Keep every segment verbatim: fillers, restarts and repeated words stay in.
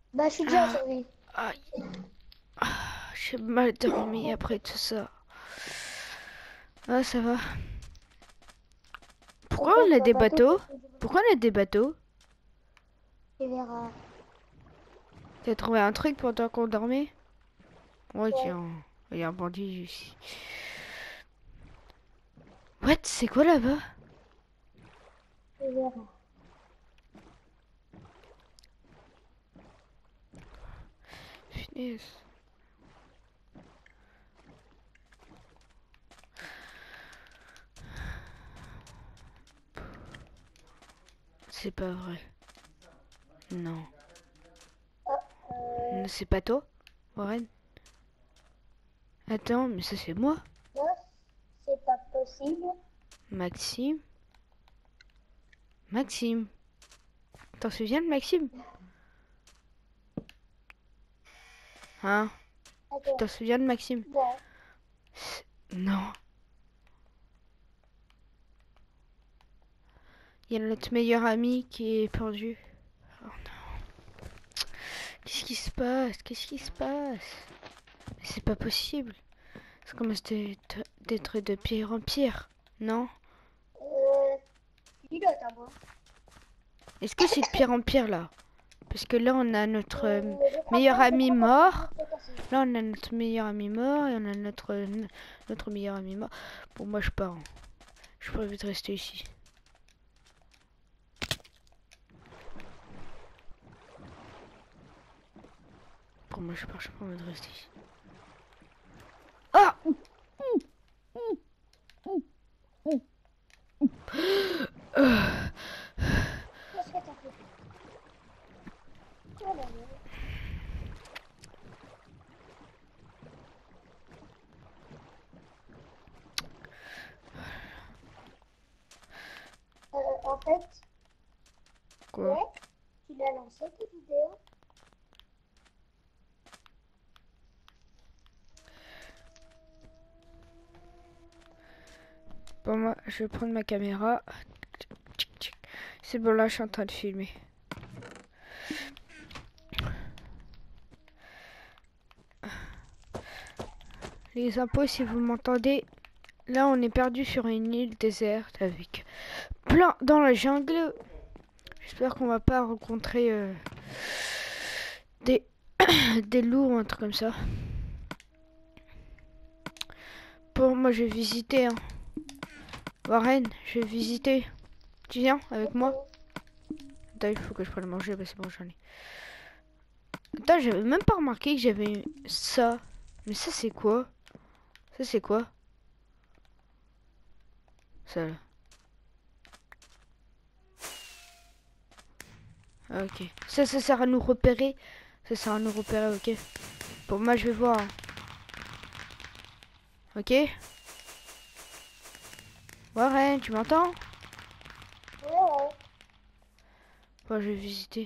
Bah, je suis déjà Ah, survie. aïe. Ah, j'ai mal dormi après tout ça. Ah, ça va. Pourquoi Ok, on a tu vas des pas tout bateaux? casser du coup. Pourquoi on a des bateaux? Tu verras. T'as trouvé un truc pendant qu'on dormait? Ouais, Ouais, tiens. Il y a un bandit ici. What? C'est quoi là-bas? tu verras. Punaise. C'est pas vrai. Non. Ah, euh, Non, c'est pas toi, Warren? Attends, mais ça c'est moi. non, c'est pas possible. Maxime? Maxime. T'en souviens de Maxime? Hein? Tu Attends, t'en souviens de Maxime? non. Non. Il y a notre meilleur ami qui est perdu. Oh non. Qu'est-ce qui se passe? Qu'est-ce qui se passe? Mais c'est pas possible. Ça commence d'être d'être de pire en pire. Non? Euh, il doit t'avoir. Est-ce que c'est de pire en pire là? Parce que là on a notre euh, Euh, je crois meilleur pas, je ami crois pas que c'est mort. juste cassé. Là on a notre meilleur ami mort et on a notre notre meilleur ami mort. Bon moi je pars. Je préfère vite rester ici. Pour moi je pars, je préfère rester ici. Ah! Euh, Qu'est-ce que t'as fait? Oh là là. Euh, en fait, Quoi? ouais, tu l'as lancé ta vidéo. Bon moi je vais prendre ma caméra. C'est bon là je suis en train de filmer. Les impôts si vous m'entendez. Là on est perdu sur une île déserte avec plein dans la jungle. J'espère qu'on va pas rencontrer euh, des, des loups ou un truc comme ça. Bon, moi je vais visiter. Hein. Warren, je vais visiter. Tu viens avec Ok. moi? Attends, il faut que je prenne à manger. Bah, c'est bon, j'en ai. Attends, j'avais même pas remarqué que j'avais ça. Mais ça, c'est quoi? Ça, c'est quoi? Ça là. Ah, ok. Ça, ça sert à nous repérer. Ça sert à nous repérer, ok. Bon, moi je vais voir. Hein. Ok? Warren, tu m'entends? Ouais, ouais. Bon, je vais visiter.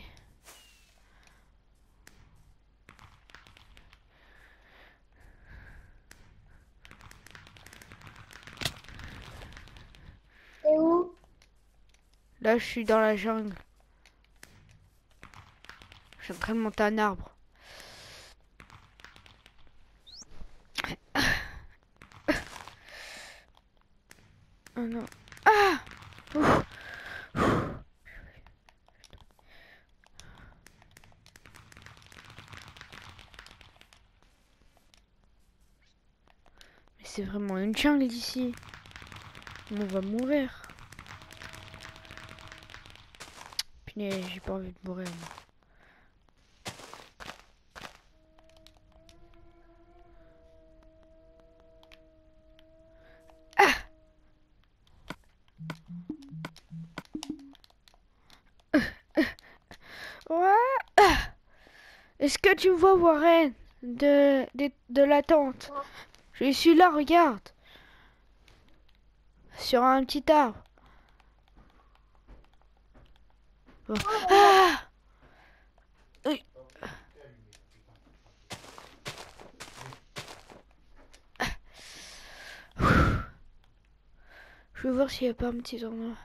Et où? Là, je suis dans la jungle. Je suis en train de monter un arbre. Oh non. Ah! Ouf. Mais c'est vraiment une jungle ici. On va mourir. Punaise, j'ai pas envie de mourir. Moi. Ah! Ouais! Ah! Est-ce que tu me vois, Warren? De, de, de la tente. Ah, Je suis là, regarde. Sur un petit arbre. Bon. ah, regarde. Ah! Oui. Je vais voir s'il n'y a pas un petit endroit.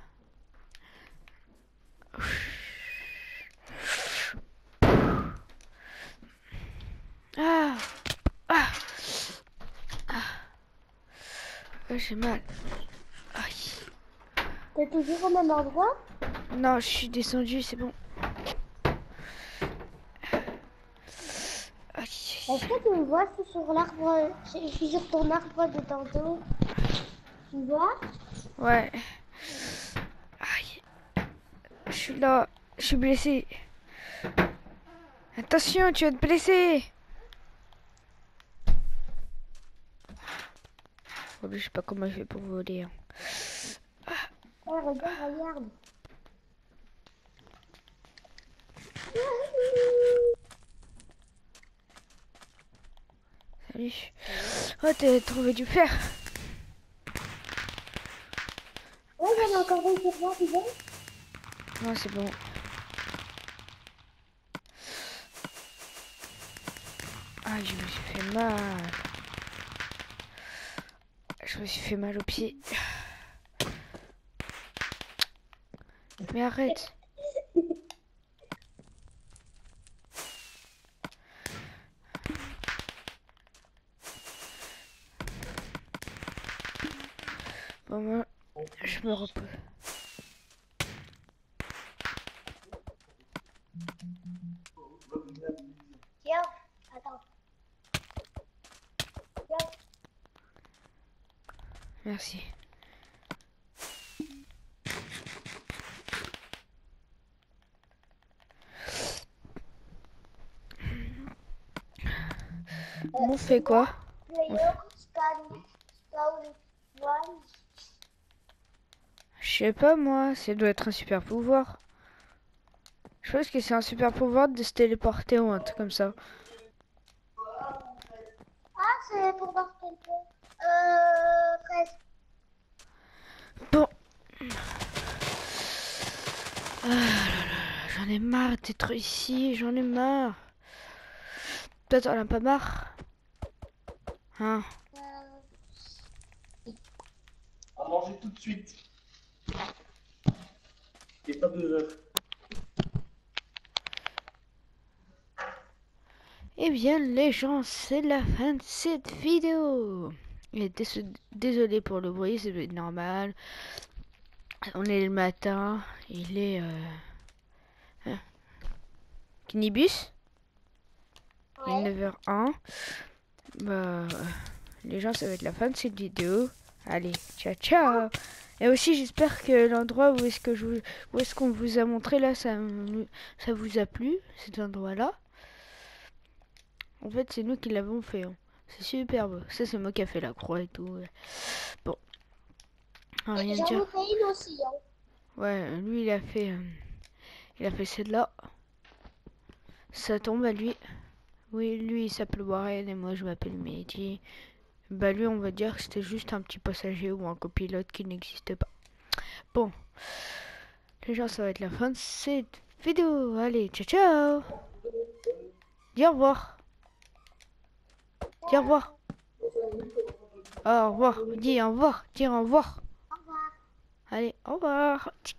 Ah, ah, ah, Ah, j'ai mal. Aïe. T'es toujours au même endroit? Non, je suis descendu, c'est bon. Aïe. Est-ce que tu me vois? Je suis sur l'arbre. Je je suis sur ton arbre de tantôt. Tu me vois? Ouais. Aïe. Je suis là. Je suis blessé. Attention, tu vas te blesser. Oh, je sais pas comment il fait pour voler. Hein. Eh, regarde, regarde. Salut. Oh, t'as trouvé du fer. Ouais, j'en ai encore une sur moi, tu veux? Non, c'est bon. Ah, je me suis fait mal. Je me suis fait mal au pied. Mais arrête. Bon, moi, je me repose. Tiens, attends. Tiens. Merci. On fait quoi? Player, scan, scan, one. Je sais pas moi, ça doit être un super pouvoir. Je pense que c'est un super pouvoir de se téléporter ou un truc comme ça. Ah, c'est pour voir quelqu'un. Euh, presque. Bon. Ah là là, j'en ai marre d'être ici, j'en ai marre. Toi, t'en as pas marre? Hein? Euh, À manger tout de suite. Et pas deux heures. Eh bien, les gens, c'est la fin de cette vidéo. Et dés- désolé pour le bruit, c'est normal. On est le matin, il est... Euh... Hein? Knibus? Il est ouais. neuf heures un. Bah, les gens, ça va être la fin de cette vidéo. Allez, ciao, ciao. Et aussi, j'espère que l'endroit où est-ce que je vous- où est-ce qu'on vous a montré là, ça, ça vous a plu, cet endroit-là. En fait, c'est nous qui l'avons fait. Hein. C'est super beau. Ça, c'est moi qui a fait la croix et tout. Bon, ah, rien J'en dire. ai fait une aussi. Hein. Ouais, lui, il a fait, euh, il a fait celle-là. Ça tombe à lui. Oui, lui, il s'appelle Warren et moi, je m'appelle Mehdi. Bah lui, on va dire que c'était juste un petit passager ou un copilote qui n'existe pas. Bon, les gens, ça va être la fin de cette vidéo. Allez, ciao, ciao. Dis au revoir. Dis au revoir. Au revoir. Dis au revoir. Dis au revoir. Au revoir. Allez, au revoir.